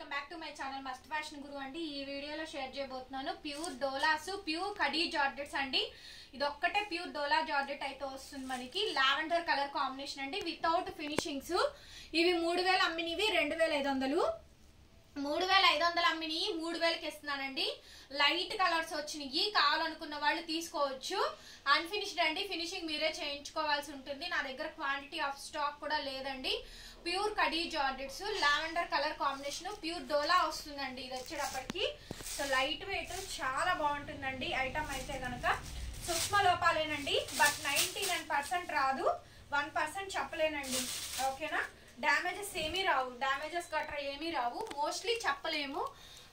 Welcome back to my channel must fashion Guru అండి. ఈ వీడియోలో షేర్ చేయబోతున్నాను pure dolas pure khadi georgettes అండి. ఇది ఒక్కటే ప్యూర్ డోలా జార్జెట్ అయితే వస్తుంది మనకి. లావెండర్ కలర్ కాంబినేషన్ అండి వితౌట్ ఫినిషింగ్స్. ఇవి 3000 అమ్మినవి 2500, 3500 అమ్మినవి 3000కి ఇస్తున్నానండి. లైట్ కలర్స్ వచ్చినాయి, కావాలనుకున్న వాళ్ళు తీసుకోవచ్చు. అన్ఫినిష్డ్ అండి, ఫినిషింగ్ మీరే చేయించుకోవాల్సి ఉంటుంది. నా దగ్గర క్వాంటిటీ ఆఫ్ స్టాక్ కూడా లేదండి. Pure khadi georgettes lavender colour combination pure dola వస్తుందండి. ఇది వచ్చేటప్పటికి సో లైట్ వెయిట్ చాలా బాగుంటుందండి. ఐటమ్ అయితే కనుక సూక్ష్మ లోపాలేనండి, బట్ 99% రాదు, 1% చెప్పలేనండి. ఓకేనా, డ్యామేజెస్ ఏమీ రావు, డ్యామేజెస్ గట్రా ఏమీ రావు, మోస్ట్లీ చెప్పలేము.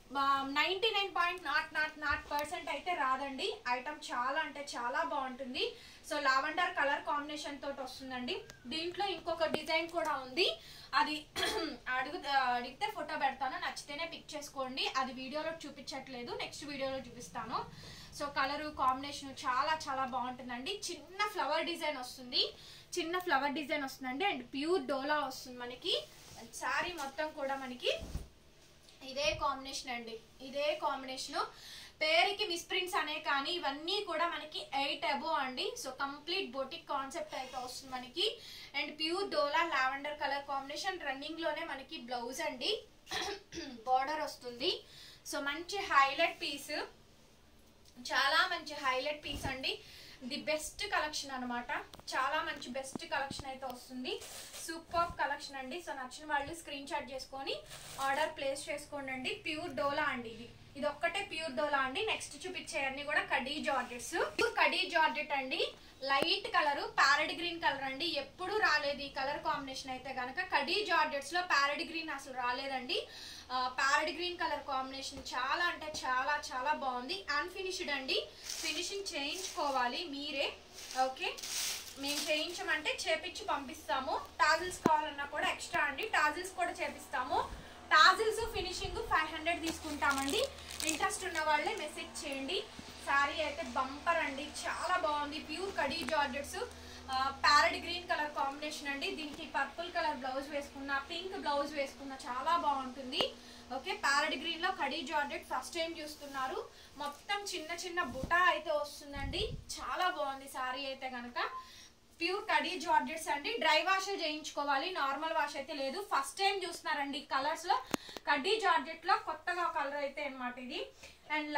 99.00% అయితే రాదండి. ఐటమ్ చాలా అంటే చాలా బాగుంటుంది. సో లావెండర్ కలర్ కాంబినేషన్ తోటి వస్తుందండి. దీంట్లో ఇంకొక డిజైన్ కూడా ఉంది, అది అడిగితే ఫోటో పెడతాను, నచ్చితేనే పిక్ చేసుకోండి. అది వీడియోలో చూపించట్లేదు, నెక్స్ట్ వీడియోలో చూపిస్తాను. సో కలర్ కాంబినేషన్ చాలా చాలా బాగుంటుందండి. చిన్న ఫ్లవర్ డిజైన్ వస్తుంది, వస్తుందండి. అండ్ ప్యూర్ డోలా వస్తుంది మనకి. శారీ మొత్తం కూడా మనకి ఇదే కాంబినేషన్ అండి, ఇదే కాంబినేషన్. పేరుకి మిస్ప్రింట్స్ అనే కానీ ఇవన్నీ కూడా మనకి 8 అబోవ్ అండి. సో కంప్లీట్ బొటిక్ కాన్సెప్ట్ అయితే వస్తుంది మనకి. And pure dola lavender colour combination. Running లోనే మనకి బ్లౌజ్ అండి, బార్డర్ వస్తుంది. సో మంచి హైలైట్ పీస్, చాలా మంచి హైలైట్ పీస్ అండి. ది బెస్ట్ కలెక్షన్ అనమాట, చాలా మంచి బెస్ట్ కలెక్షన్ అయితే వస్తుంది. సూపర్ కలెక్షన్ అండి. సో నచ్చిన వాళ్ళు స్క్రీన్ షాట్ చేసుకొని ఆర్డర్ ప్లేస్ చేసుకోండి అండి. ప్యూర్ డోలా అండి, ఇది ఒక్కటే ప్యూర్ డోలా అండి. నెక్స్ట్ చూపించే అన్ని కూడా కడీ జార్జెట్స్. కడీ జార్జెట్ అండి, light colour parrot green colour అండి. ఎప్పుడు రాలేదు ఈ కలర్ కాంబినేషన్ అయితే కనుక. కడీ జార్జెట్స్ లో ప్యారెట్ గ్రీన్ అసలు రాలేదండి. ప్యారెట్ గ్రీన్ కలర్ కాంబినేషన్ చాలా అంటే చాలా చాలా బాగుంది. అన్ఫినిష్డ్ అండి, ఫినిషింగ్ చేయించుకోవాలి మీరే. ఓకే, మేము చేయించమంటే చేపించి పంపిస్తాము. టాజిల్స్ కావాలన్నా కూడా ఎక్స్ట్రా అండి, టాజిల్స్ కూడా చేపిస్తాము. టాజిల్స్ ఫినిషింగ్ 500 తీసుకుంటామండి. ఇంట్రెస్ట్ ఉన్న వాళ్ళే మెసేజ్ చేయండి. శారీ అయితే బంపర్ అండి, చాలా బాగుంది. Pure khadi georgettes, parrot green colour combination అండి. దీనికి పర్పుల్ కలర్ బ్లౌజ్ వేసుకున్న, పింక్ బ్లౌజ్ వేసుకున్న చాలా బాగుంటుంది. ఓకే, ప్యారెట్ గ్రీన్ లో కడీ జార్జెట్ ఫస్ట్ టైం చూస్తున్నారు. మొత్తం చిన్న చిన్న బుటా అయితే వస్తుందండి, చాలా బాగుంది శారీ అయితే కనుక. ప్యూర్ కడీ జార్జెట్స్ అండి. డ్రై వాష్ చేయించుకోవాలి, నార్మల్ వాష్ అయితే లేదు. ఫస్ట్ టైం చూస్తున్నారండి కలర్స్ లో. కడీ జార్జెట్ లో కొత్తగా కలర్ అయితే అన్నమాట ఇది. అండ్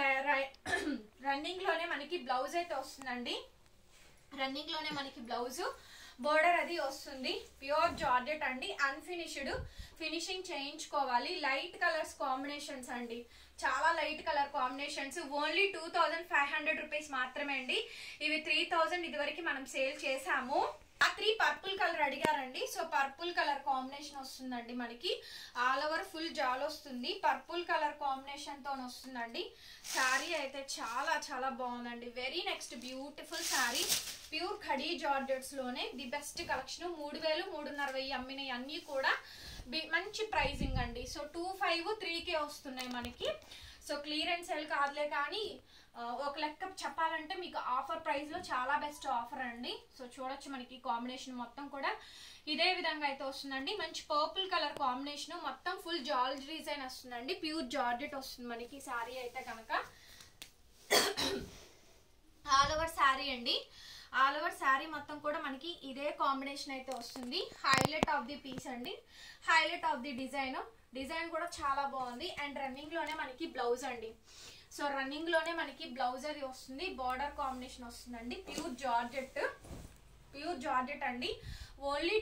రన్నింగ్ లోనే మనకి బ్లౌజ్ అయితే వస్తుందండి. రన్నింగ్ లోనే మనకి బ్లౌజ్, బోర్డర్ అది వస్తుంది. ప్యూర్ జార్జెట్ అండి, అన్ఫినిష్డ్, ఫినిషింగ్ చేయించుకోవాలి. లైట్ కలర్స్ కాంబినేషన్స్ అండి, చాలా light colour combinations. Only 2500 rupees మాత్రమే అండి. ఇవి 3000 ఇదివరకు మనం సేల్ చేసాము. రాత్రి పర్పుల్ కలర్ అడిగారండి. సో పర్పుల్ కలర్ కాంబినేషన్ వస్తుందండి మనకి. ఆల్ ఓవర్ ఫుల్ జాల్ వస్తుంది, పర్పుల్ కలర్ కాంబినేషన్ తో వస్తుందండి. శారీ అయితే చాలా చాలా బాగుందండి. Very next beautiful sari, pure khadi georgettes లోనే ది బెస్ట్ కలెక్షన్. 3000, 3,500 అమ్మినవి అన్ని కూడా మంచి ప్రైజింగ్ అండి. సో 2500, 3K వస్తున్నాయి మనకి. సో క్లియరెన్స్ సేల్ కాదులే కానీ ఒక లెక్క చెప్పాలంటే మీకు ఆఫర్ ప్రైస్ లో చాలా బెస్ట్ ఆఫర్ అండి. సో చూడొచ్చు మనకి కాంబినేషన్ మొత్తం కూడా ఇదే విధంగా అయితే వస్తుందండి. మంచి పర్పుల్ కలర్ కాంబినేషన్, మొత్తం ఫుల్ జాల్ డిజైన్ వస్తుందండి. ప్యూర్ జార్జెట్ వస్తుంది మనకి శారీ అయితే కనుక. ఆల్ ఓవర్ శారీ అండి, ఆల్ ఓవర్ శారీ మొత్తం కూడా మనకి ఇదే కాంబినేషన్ అయితే వస్తుంది. హైలైట్ ఆఫ్ ది పీస్ అండి, highlight of the design. Design కూడా చాలా బాగుంది. అండ్ రన్నింగ్ లోనే మనకి బ్లౌజ్ అండి. సో రన్నింగ్ లోనే మనకి బ్లౌజ్ అది వస్తుంది, బార్డర్ కాంబినేషన్ వస్తుందండి. ప్యూర్ జార్జెట్, ప్యూర్ జార్జెట్ అండి. ఓన్లీ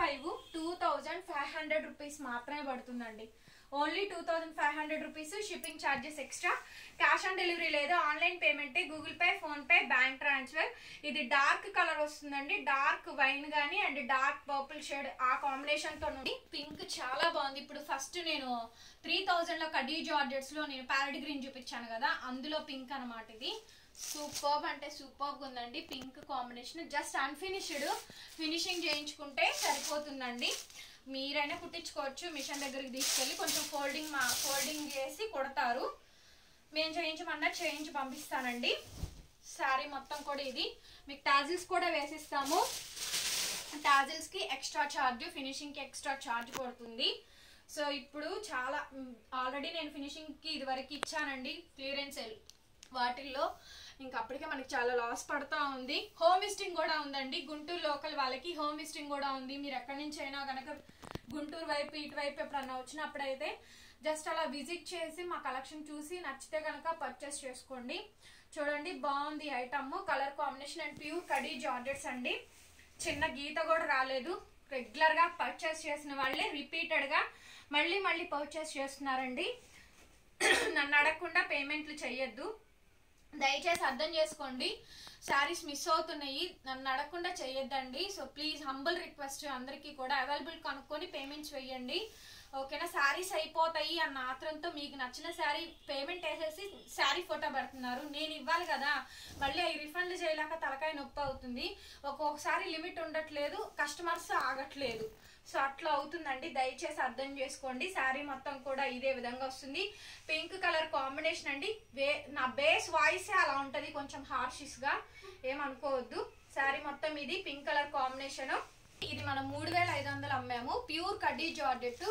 2500 రూపీస్ మాత్రమే పడుతుందండి. Only 2500 rupees. Shipping charges extra. Cash on delivery లేదు, ఆన్లైన్ పేమెంటే, Google pay, phone pay, bank transfer. ఇది డార్క్ కలర్ వస్తుందండి, డార్క్ వైన్ గానీ అండ్ డార్క్ పర్పుల్ షేడ్ ఆ కాంబినేషన్ తో ఉంది. పింక్ చాలా బాగుంది. ఇప్పుడు ఫస్ట్ నేను 3000 లో కడీ జార్జెట్స్ లో నేను ప్యారెట్ గ్రీన్ చూపించాను కదా, అందులో పింక్ అనమాట ఇది. సూపర్బ్ అంటే సూపర్బ్ ఉందండి pink combination. Just unfinished, finishing చేయించుకుంటే సరిపోతుందండి. మీరైనా కుట్టించుకోవచ్చు, మిషన్ దగ్గరికి తీసుకెళ్ళి కొంచెం ఫోల్డింగ్ చేసి కొడతారు. మేము చేయించమన్నా చేయించి పంపిస్తానండి. శారీ మొత్తం కూడా ఇది. మీకు టాజిల్స్ కూడా వేసిస్తాము. టాజిల్స్ కి ఎక్స్ట్రా చార్జ్, ఫినిషింగ్ కి ఎక్స్ట్రా చార్జ్ పడుతుంది. సో ఇప్పుడు చాలా ఆల్రెడీ నేను ఫినిషింగ్కి ఇదివరకు ఇచ్చానండి క్లియరెన్స్ సేల్ వాటిల్లో, ఇంకా అప్పటికే మనకి చాలా లాస్ పడతా ఉంది. హోమ్ విజిటింగ్ కూడా ఉందండి, గుంటూరు లోకల్ వాళ్ళకి హోమ్ విజిటింగ్ కూడా ఉంది. మీరు ఎక్కడి నుంచి అయినా కనుక గుంటూరు వైపు ఇటువైపు ఎప్పుడన్నా వచ్చినప్పుడైతే జస్ట్ అలా విజిట్ చేసి మా కలెక్షన్ చూసి నచ్చితే కనుక పర్చేస్ చేసుకోండి. చూడండి బాగుంది item, colour combination and pure khadi georgettes అండి. చిన్న గీత కూడా రాలేదు. రెగ్యులర్ గా పర్చేస్ చేసిన వాళ్ళే రిపీటెడ్ గా మళ్ళీ మళ్ళీ పర్చేస్ చేస్తున్నారండి. నన్ను అడగకుండా పేమెంట్లు చెయ్యొద్దు, దయచేసి అర్థం చేసుకోండి. శారీస్ మిస్ అవుతున్నాయి, నన్ను అడగకుండా చెయ్యొద్దండి. సో ప్లీజ్ హంబుల్ రిక్వెస్ట్, అందరికీ కూడా అవైలబుల్ కనుక్కొని పేమెంట్స్ వేయండి, ఓకేనా. శారీస్ అయిపోతాయి అన్న ఆత్రంతో మీకు నచ్చిన శారీ పేమెంట్ వేసేసి శారీ ఫోటో పెడుతున్నారు. నేను ఇవ్వాలి కదా, మళ్ళీ అవి రిఫండ్ చేయలేక తలకాయ నొప్పి అవుతుంది. ఒక్కొక్కసారి లిమిట్ ఉండట్లేదు, కస్టమర్స్ ఆగట్లేదు. సో అట్లా అవుతుందండి, దయచేసి అర్థం చేసుకోండి. శారీ మొత్తం కూడా ఇదే విధంగా వస్తుంది. పింక్ కలర్ కాంబినేషన్ అండి. నా బేస్ వాయిసే అలా ఉంటుంది, కొంచెం హార్షిస్ గా ఏమనుకోవద్దు. శారీ మొత్తం ఇది పింక్ కలర్ కాంబినేషన్. ఇది మనం 3500 అమ్మాము. ప్యూర్ కడ్డీ జార్జెట్,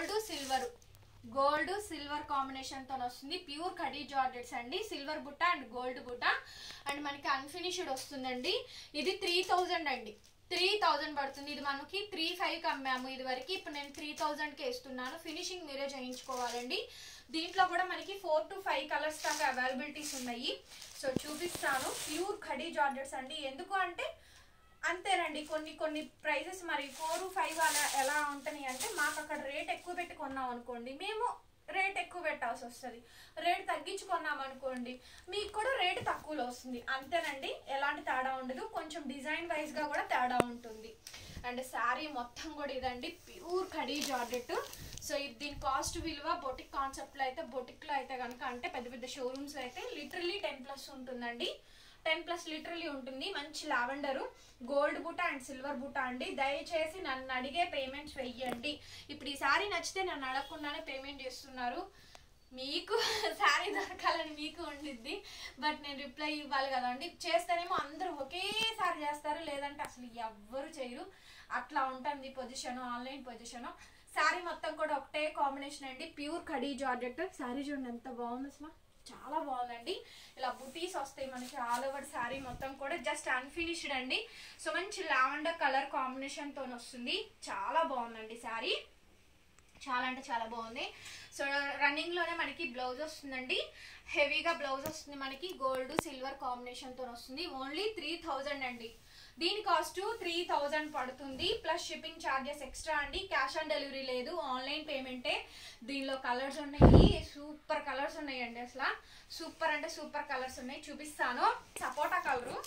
గోల్డ్ సిల్వర్ కాంబినేషన్ తో వస్తుంది. ప్యూర్ కడ్డీ జార్జెట్స్ అండి, సిల్వర్ బుట్ట అండ్ గోల్డ్ బుట్ట అండ్ మనకి అన్ఫినిష్డ్ వస్తుందండి. ఇది 3000 అండి, 3000 పడుతుంది. ఇది మనకి 3500కి అమ్మాము ఇది వరకు, ఇప్పుడు నేను 3000కి ఇస్తున్నాను. ఫినిషింగ్ మీరే చేయించుకోవాలండి. దీంట్లో కూడా మనకి 4 to 5 కలర్స్ దాకా అవైలబిలిటీస్ ఉన్నాయి. సో చూపిస్తాను. ప్యూర్ కడ్డీ జార్జెట్స్ అండి. ఎందుకు అంటే అంతేనండి, కొన్ని ప్రైజెస్ మరి 4, 5 అలా ఎలా ఉంటున్నాయి అంటే మాకు అక్కడ రేట్ ఎక్కువ పెట్టి కొన్నాం అనుకోండి, మేము రేట్ ఎక్కువ పెట్టాల్సి వస్తుంది. రేట్ తగ్గించుకున్నాం అనుకోండి, మీకు కూడా రేటు తక్కువలో వస్తుంది. అంతేనండి, ఎలాంటి తేడా ఉండదు. కొంచెం డిజైన్ వైజ్ గా కూడా తేడా ఉంటుంది. అండ్ శారీ మొత్తం కూడా ఇదండి, ప్యూర్ కడీ జార్జెట్. సో దీని కాస్ట్ విలువ బొటిక్ కాన్సెప్ట్ లో అయితే, బొటిక్ లో అయితే కనుక అంటే పెద్ద పెద్ద షోరూమ్స్ అయితే లిటరలీ 10+ ఉంటుందండి. 10+ లిటరలీ ఉంటుంది. మంచి లావెండర్, గోల్డ్ బుట్ట అండ్ సిల్వర్ బుట్ట అండి. దయచేసి నన్ను అడిగే పేమెంట్స్ వెయ్యండి. ఇప్పుడు ఈ శారీ నచ్చితే నన్ను అడగకుండానే పేమెంట్ చేస్తున్నారు. మీకు శారీ దొరకాలని మీకు ఉండిద్ది, బట్ నేను రిప్లై ఇవ్వాలి కదండి. చేస్తేనేమో అందరూ ఒకేసారి చేస్తారు, లేదంటే అసలు ఎవ్వరు చేయరు. అట్లా ఉంటుంది పొజిషన్, ఆన్లైన్ పొజిషన్. శారీ మొత్తం కూడా ఒకటే కాంబినేషన్ అండి, ప్యూర్ కడీ జార్జెట్. శారీ చూడండి ఎంత బాగుంది, అసలు చాలా బాగుందండి. ఇలా బుటీస్ వస్తాయి మనకి ఆల్ ఓవర్ శారీ మొత్తం కూడా. జస్ట్ అన్ఫినిష్డ్ అండి. సో మంచి లావెండర్ కలర్ కాంబినేషన్ తో వస్తుంది. చాలా బాగుందండి శారీ, చాలా అంటే చాలా బాగుంది. సో రన్నింగ్ లోనే మనకి బ్లౌజ్ వస్తుందండి, హెవీగా బ్లౌజ్ వస్తుంది మనకి. గోల్డ్ సిల్వర్ కాంబినేషన్ తో వస్తుంది. ఓన్లీ 3000 అండి. దీని కాస్ట్ 3000 పడుతుంది, ప్లస్ షిప్పింగ్ ఛార్జెస్ ఎక్స్ట్రా అండి. క్యాష్ ఆన్ డెలివరీ లేదు, ఆన్లైన్ పేమెంటే. దీనిలో కలర్స్ ఉన్నాయి, సూపర్ కలర్స్ ఉన్నాయండి. అసలు సూపర్ అంటే సూపర్ కలర్స్ ఉన్నాయి, చూపిస్తాను. సపోటా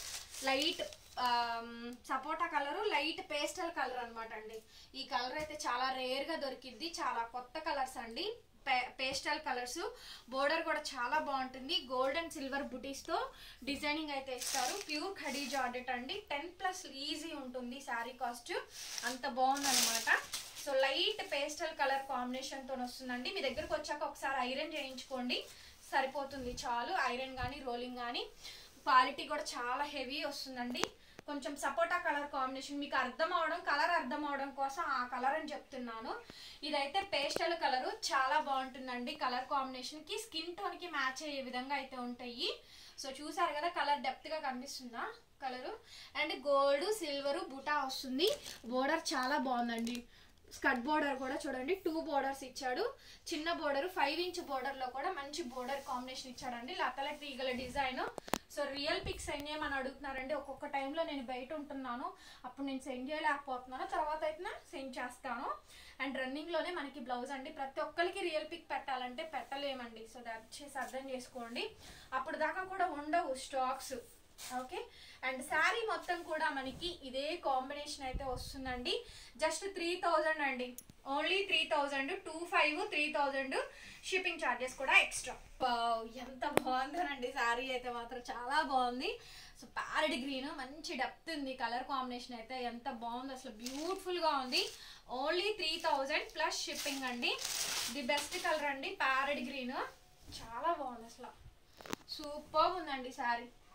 కలరు లైట్ పేస్టల్ కలర్ అనమాట అండి. ఈ కలర్ అయితే చాలా రేర్ గా దొరికింది, చాలా కొత్త కలర్స్ అండి. పేస్టల్ కలర్స్, బోర్డర్ కూడా చాలా బాగుంటుంది. గోల్డ్ అండ్ సిల్వర్ బుటీస్ తో డిజైనింగ్ అయితే ఇస్తారు. ప్యూర్ కడీ జార్జెట్ అండి. 10+ ఈజీ ఉంటుంది శారీ కాస్ట్, అంత బాగుందన్నమాట. So light pastel colour combination తో వస్తుందండి. మీ దగ్గరకు వచ్చాక ఒకసారి ఐరన్ చేయించుకోండి, సరిపోతుంది చాలు. ఐరన్ కానీ రోలింగ్ కానీ. క్వాలిటీ కూడా చాలా హెవీ వస్తుందండి. కొంచెం సపోటా కలర్ కాంబినేషన్, మీకు కలర్ అర్థం అవడం కోసం ఆ కలర్ అని చెప్తున్నాను. ఇదైతే పేస్టల్ కలరు, చాలా బాగుంటుందండి. కలర్ కాంబినేషన్ కి స్కిన్ టోన్ కి మ్యాచ్ అయ్యే విధంగా అయితే ఉంటాయి. సో చూసారు కదా, కలర్ డెప్త్ గా కనిపిస్తుందా కలరు. అండ్ గోల్డ్ సిల్వర్ బుటా వస్తుంది. బోర్డర్ చాలా బాగుందండి. స్కర్ట్ బోర్డర్ కూడా చూడండి, 2 బోర్డర్స్ ఇచ్చాడు. చిన్న బోర్డర్ 5 ఇంచ్ బోర్డర్ లో కూడా మంచి బోర్డర్ కాంబినేషన్ ఇచ్చాడండి. లతల తీగల design. So real pic send చేయమని అడుగుతున్నారండి. ఒక్కొక్క టైంలో నేను బయట ఉంటున్నాను, అప్పుడు నేను సెండ్ చేయలేకపోతున్నాను, తర్వాత అయితే సెండ్ చేస్తాను. అండ్ రన్నింగ్ లోనే మనకి బ్లౌజ్ అండి. ప్రతి ఒక్కరికి రియల్ పిక్ పెట్టాలంటే పెట్టలేమండి. సో దయచేసి అర్థం చేసుకోండి. అప్పుడు దాకా కూడా ఉండవు స్టాక్స్, ఓకే. అండ్ శారీ మొత్తం కూడా మనకి ఇదే కాంబినేషన్ అయితే వస్తుందండి. జస్ట్ 3000 అండి, ఓన్లీ 3000. 2500, 3000 షిప్పింగ్ ఛార్జెస్ కూడా ఎక్స్ట్రా. ఎంత బాగుందోనండి శారీ అయితే మాత్రం చాలా బాగుంది. సో ప్యారెట్ గ్రీన్, మంచి డెప్త్ ఉంది. కలర్ కాంబినేషన్ అయితే ఎంత బాగుంది, అసలు బ్యూటిఫుల్ గా ఉంది. ఓన్లీ 3000 ప్లస్ షిప్పింగ్ అండి. ది బెస్ట్ కలర్ అండి, ప్యారెట్ గ్రీన్. చాలా బాగుంది, అసలు సూపర్ ఉందండి శారీ,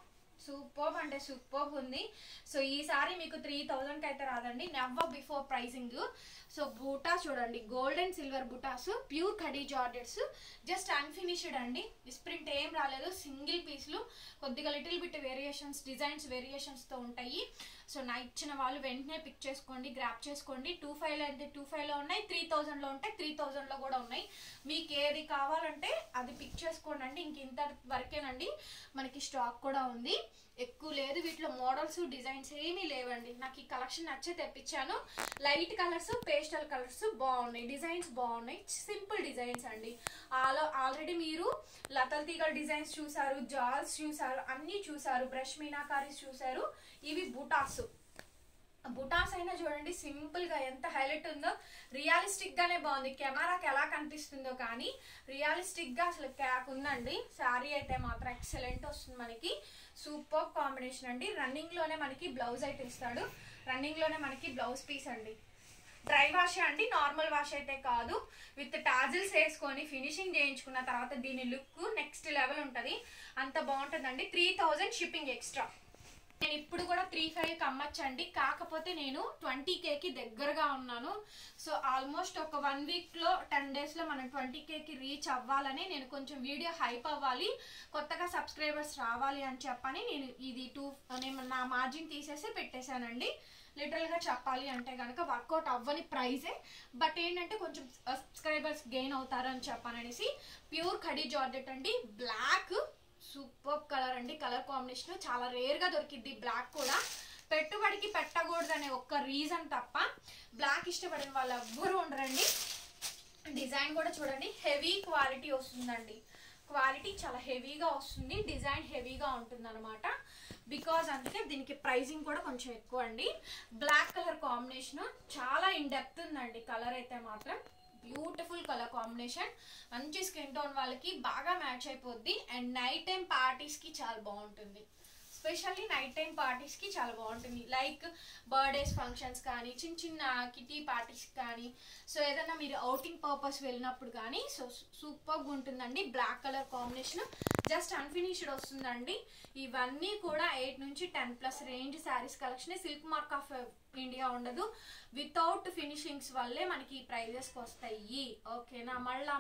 సూపర్ అంటే సూపర్ ఉంది. సో ఈసారి మీకు 3000కి అయితే రాదండి, నెవర్ బిఫోర్ ప్రైసింగ్. సో బూటాస్ చూడండి, gold and silver buttas, pure ఖడీ జార్జెట్స్, జస్ట్ అన్ఫినిష్డ్ అండి. ప్రింట్ ఏం రాలేదు, సింగిల్ పీస్లు, కొద్దిగా లిటిల్ బిట్ వేరియేషన్స్, డిజైన్స్ వేరియేషన్స్తో ఉంటాయి. సో నా ఇచ్చిన వాళ్ళు వెంటనే పిక్ చేసుకోండి, గ్రాప్ చేసుకోండి. 2500 అయితే 2500లో ఉన్నాయి, 3000లో ఉంటాయి, 3000లో కూడా ఉన్నాయి. మీకు ఏది కావాలంటే అది పిక్ చేసుకోండి అండి. ఇంక ఇంత వరకేనండి, మనకి స్టాక్ కూడా ఉంది, ఎక్కువ లేదు. వీటిలో మోడల్స్ డిజైన్స్ ఏమీ లేవండి. నాకు ఈ కలెక్షన్ నచ్చే తెప్పించాను. లైట్ కలర్స్, పేస్టల్ కలర్స్ బాగున్నాయి, డిజైన్స్ బాగున్నాయి, సింపుల్ డిజైన్స్ అండి. ఆల్రెడీ మీరు లతల్ తీగల డిజైన్స్ చూసారు, జాల్స్ చూసారు, అన్నీ చూసారు, బ్రష్ మీనాకారీస్ చూసారు. ఇవి బుటాస్. బుటాస్ అయినా చూడండి సింపుల్ గా ఎంత హైలైట్ ఉందో, రియలిస్టిక్ గానే బాగుంది. కెమెరాకి ఎలా కనిపిస్తుందో కానీ రియలిస్టిక్ గా అసలు క్యాక్ ఉందండి. శారీ అయితే మాత్రం ఎక్సలెంట్ వస్తుంది మనకి, సూపర్ కాంబినేషన్ అండి. రన్నింగ్ లోనే మనకి బ్లౌజ్ అయితే ఇస్తాడు, రన్నింగ్ లోనే మనకి బ్లౌజ్ పీస్ అండి. డ్రై వాష్ అండి, నార్మల్ వాష్ అయితే కాదు. విత్ టాజిల్స్ వేసుకొని ఫినిషింగ్ చేయించుకున్న తర్వాత దీని లుక్ నెక్స్ట్ లెవెల్ ఉంటుంది, అంత బాగుంటుందండి. 3000 షిప్పింగ్ ఎక్స్ట్రా. నేను ఇప్పుడు కూడా 3500కి అమ్మచ్చండి, కాకపోతే నేను 20Kకి దగ్గరగా ఉన్నాను. సో ఆల్మోస్ట్ ఒక 1 వీక్లో 10 డేస్లో మనం 20Kకి రీచ్ అవ్వాలని, నేను కొంచెం వీడియో హైప్ అవ్వాలి, కొత్తగా సబ్స్క్రైబర్స్ రావాలి అని చెప్పని నేను ఇది నేను నా మార్జిన్ తీసేసి పెట్టేశానండి. లిటరల్గా చెప్పాలి అంటే కనుక వర్కౌట్ అవ్వని ప్రైజే, బట్ ఏంటంటే కొంచెం సబ్స్క్రైబర్స్ గెయిన్ అవుతారు అని చెప్పాననేసి. ప్యూర్ ఖడీ జార్జెట్ అండి, బ్లాక్ సూపర్ కలర్ అండి. కలర్ కాంబినేషన్ చాలా రేర్ గా దొరికిద్ది. బ్లాక్ కూడా పెట్టుబడికి పెట్టకూడదు అనే ఒక్క రీజన్ తప్ప బ్లాక్ ఇష్టపడిన వాళ్ళు ఎవ్వరూ ఉండరండి. డిజైన్ కూడా చూడండి, హెవీ క్వాలిటీ వస్తుందండి. క్వాలిటీ చాలా హెవీగా వస్తుంది, డిజైన్ హెవీగా ఉంటుంది అనమాట. బికాజ్ అందుకే దీనికి ప్రైజింగ్ కూడా కొంచెం ఎక్కువ అండి. బ్లాక్ కలర్ కాంబినేషన్ చాలా ఇన్ డెప్త్ ఉందండి. కలర్ అయితే మాత్రం బ్యూటిఫుల్ కలర్ కాంబినేషన్, మంచి స్కిన్ టోన్ వాళ్ళకి బాగా మ్యాచ్ అయిపోద్ది. అండ్ నైట్ టైం పార్టీస్కి చాలా బాగుంటుంది, స్పెషల్లీ నైట్ టైం పార్టీస్కి చాలా బాగుంటుంది. లైక్ బర్త్డేస్ ఫంక్షన్స్ కానీ, చిన్న చిన్న కిటీ పార్టీస్ కానీ, సో ఏదైనా మీరు అవుటింగ్ పర్పస్ వెళ్ళినప్పుడు కానీ సో సూపర్గా ఉంటుందండి. Black colour combination just unfinished వస్తుందండి. ఇవన్నీ కూడా 8 నుంచి 10+ range sarees collection. Silk mark of India ఉండదు, వితౌట్ ఫినిషింగ్స్ వల్లే మనకి ఈ ప్రైజెస్కి వస్తాయి. ఓకేనా,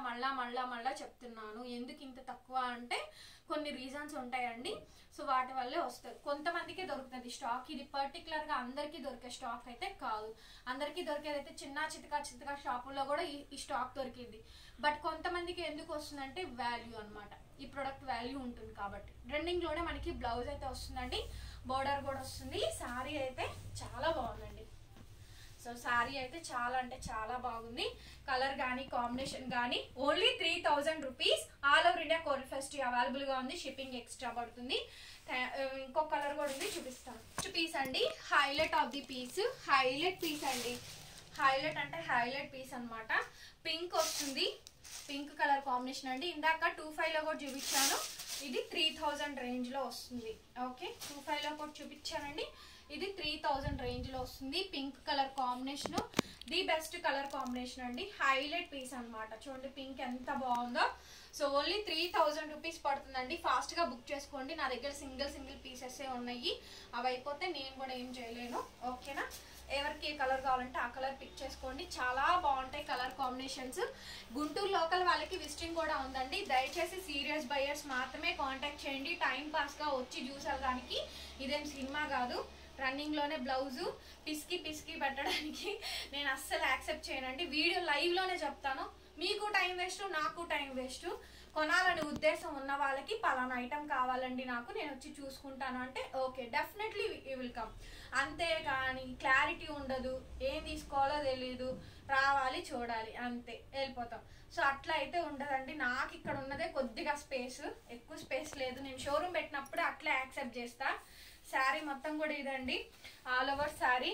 మళ్ళా చెప్తున్నాను. ఎందుకు ఇంత తక్కువ అంటే కొన్ని రీజన్స్ ఉంటాయండి. సో వాటి వల్లే వస్తుంది, కొంతమందికే దొరుకుతుంది స్టాక్. ఇది పర్టికులర్గా అందరికీ దొరికే స్టాక్ అయితే కాదు. అందరికీ దొరికేదైతే చిన్న చితకా షాపుల్లో కూడా ఈ స్టాక్ దొరికింది. బట్ కొంతమందికి ఎందుకు వస్తుందంటే వాల్యూ అనమాట, ఈ ప్రొడక్ట్ వాల్యూ ఉంటుంది కాబట్టి. ట్రెండింగ్లోనే మనకి బ్లౌజ్ అయితే వస్తుందండి, బోర్డర్ కూడా వస్తుంది. శారీ అయితే చాలా బాగుందండి. సో శారీ అయితే చాలా అంటే చాలా బాగుంది. కలర్ కానీ కాంబినేషన్ కానీ. Only 3000 rupees. All over India courier facility అవైలబుల్గా ఉంది, షిప్పింగ్ ఎక్స్ట్రా పడుతుంది. ఇంకో కలర్ కూడా ఉంది, చూపిస్తాను. నెక్స్ట్ పీస్ అండి, highlight of the piece, highlight piece అండి. హైలైట్ అంటే హైలైట్ పీస్ అనమాట. పింక్ వస్తుంది, పింక్ కలర్ కాంబినేషన్ అండి. ఇందాక 2500లో కూడా చూపించాను, ఇది 3000 రేంజ్లో వస్తుంది. ఓకే, 2500లో కూడా చూపించానండి, ఇది 3000 రేంజ్లో వస్తుంది. Pink colour combination, the best colour combination అండి. హైలైట్ పీస్ అనమాట. చూడండి పింక్ ఎంత బాగుందో. సో ఓన్లీ 3000 రూపీస్ పడుతుందండి. ఫాస్ట్గా బుక్ చేసుకోండి, నా దగ్గర సింగిల్ పీసెస్ ఉన్నాయి. అవి అయిపోతే నేను కూడా ఏం చేయలేను. ఓకేనా, ఎవరికి ఏ కలర్ కావాలంటే ఆ కలర్ పిక్ చేసుకోండి. చాలా బాగుంటాయి కలర్ కాంబినేషన్స్. గుంటూరు లోకల్ వాళ్ళకి విజిటింగ్ కూడా ఉందండి. దయచేసి సీరియస్ బయర్స్ మాత్రమే కాంటాక్ట్ చేయండి. టైం పాస్గా వచ్చి చూసేదానికి ఇదేం సినిమా కాదు. రన్నింగ్లోనే బ్లౌజు పిసికి పెట్టడానికి నేను అస్సలు యాక్సెప్ట్ చేయనండి. వీడియో లైవ్లోనే చెప్తాను, మీకు టైం వేస్ట్, నాకు టైం వేస్ట్. కొనాలని ఉద్దేశం ఉన్న వాళ్ళకి పలానా ఐటమ్ కావాలండి నాకు, నేను వచ్చి చూసుకుంటాను అంటే okay, definitely you will come. అంతేగాని క్లారిటీ ఉండదు, ఏం తీసుకోవాలో తెలీదు, రావాలి చూడాలి అంతే వెళ్ళిపోతాం. సో అట్లా అయితే ఉండదండి. నాకు ఇక్కడ ఉన్నదే కొద్దిగా స్పేస్, ఎక్కువ స్పేస్ లేదు. నేను షోరూమ్ పెట్టినప్పుడు అట్లా యాక్సెప్ట్ చేస్తా. శారీ మొత్తం కూడా ఇదండి, ఆల్ ఓవర్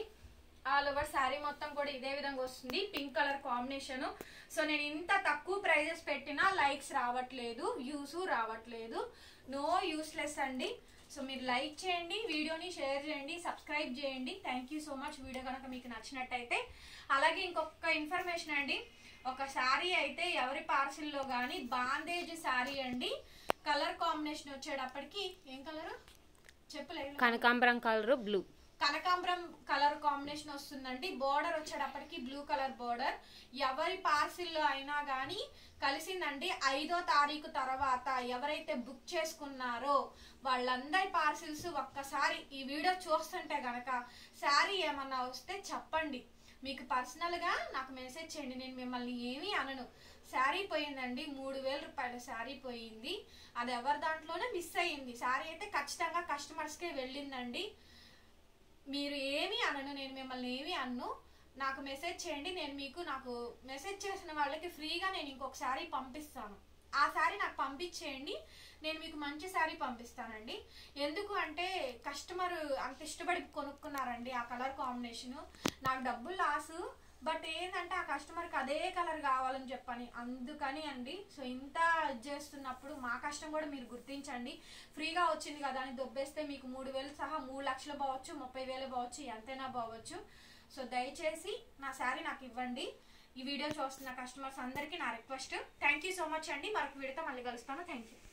శారీ మొత్తం కూడా ఇదే విధంగా వస్తుంది. Pink colour combination. సో నేను ఇంత తక్కువ ప్రైజెస్ పెట్టినా లైక్స్ రావట్లేదు, వ్యూస్ రావట్లేదు. నో యూస్లెస్ అండి. సో మీరు లైక్ చేయండి, వీడియోని షేర్ చేయండి, సబ్స్క్రైబ్ చేయండి. Thank you so much. Video కనుక మీకు నచ్చినట్టయితే. అలాగే ఇంకొక ఇన్ఫర్మేషన్ అండి, ఒక శారీ అయితే ఎవరి పార్సిల్లో కానీ బాందేజ్ శారీ అండి. కలర్ కాంబినేషన్ వచ్చేటప్పటికి ఏం కలర్, చెప్పులేదు. కనకాంబరం కలర్ బ్లూ, కనకాంబరం కలర్ కాంబినేషన్ వస్తుందండి. బోర్డర్ వచ్చేటప్పటికి బ్లూ కలర్ బోర్డర్. ఎవరి పార్సిల్లో అయినా కానీ కలిసిందండి. 5వ తారీఖు తర్వాత ఎవరైతే బుక్ చేసుకున్నారో వాళ్ళందరి పార్సిల్స్ ఒక్కసారి ఈ వీడియో చూస్తుంటే గనక శారీ ఏమన్నా వస్తే చెప్పండి. మీకు పర్సనల్ గా నాకు మెసేజ్ చేయండి, నేను మిమ్మల్ని ఏమీ అనను. శారీ పోయిందండి, 3000 రూపాయల శారీ పోయింది. అది ఎవరి దాంట్లోనే మిస్ అయ్యింది. శారీ అయితే ఖచ్చితంగా కస్టమర్స్కే వెళ్ళిందండి. మీరు ఏమీ అనను, నేను మిమ్మల్ని ఏమీ అన్ను. నాకు మెసేజ్ చేయండి, నేను మీకు నాకు మెసేజ్ చేసిన వాళ్ళకి ఫ్రీగా నేను ఇంకొక శారీ పంపిస్తాను. ఆ శారీ నాకు పంపించేయండి, నేను మీకు మంచి శారీ పంపిస్తానండి. ఎందుకు అంటే కస్టమర్ అంత ఇష్టపడి కొనుక్కున్నారండి ఆ కలర్ కాంబినేషను. నాకు డబ్బులు లాసు, బట్ ఏంటంటే ఆ కస్టమర్కి అదే కలర్ కావాలని చెప్పని అందుకని అండి. సో ఇంత చేస్తున్నప్పుడు మా కష్టం కూడా మీరు గుర్తించండి. ఫ్రీగా వచ్చింది కదా అని దొబ్బేస్తే మీకు 3000 సహా 3 లక్షలు పోవచ్చు, 30,000 పోవచ్చు, ఎంతైనా పోవచ్చు. సో దయచేసి నా శారీ నాకు ఇవ్వండి. ఈ వీడియో చూస్తున్న కస్టమర్స్ అందరికీ నా request. Thank you so much అండి. మరొక వీడియోతో మళ్ళీ కలుస్తాను. Thank you.